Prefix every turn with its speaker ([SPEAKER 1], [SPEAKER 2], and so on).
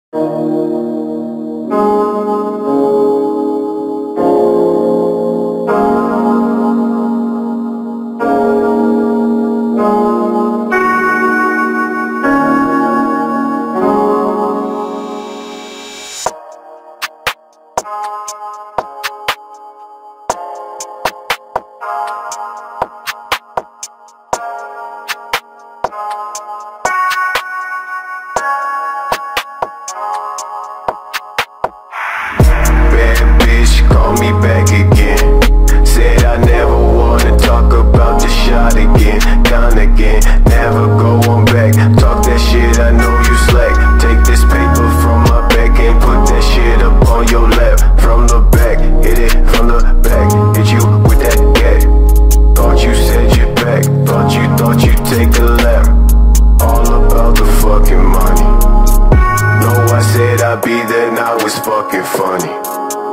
[SPEAKER 1] Bad bitch, call me back again. Said I never wanna talk about the shot again. Down again, never go on back. Talk that shit, I know you slack. Take this paper from my back and put that shit up on your lap. From the back, hit it from the back. Hit you with that gat. Thought you said you're back. Thought you take a lap. All about the fucking money. No, I said I'd be there, now it's fucking funny.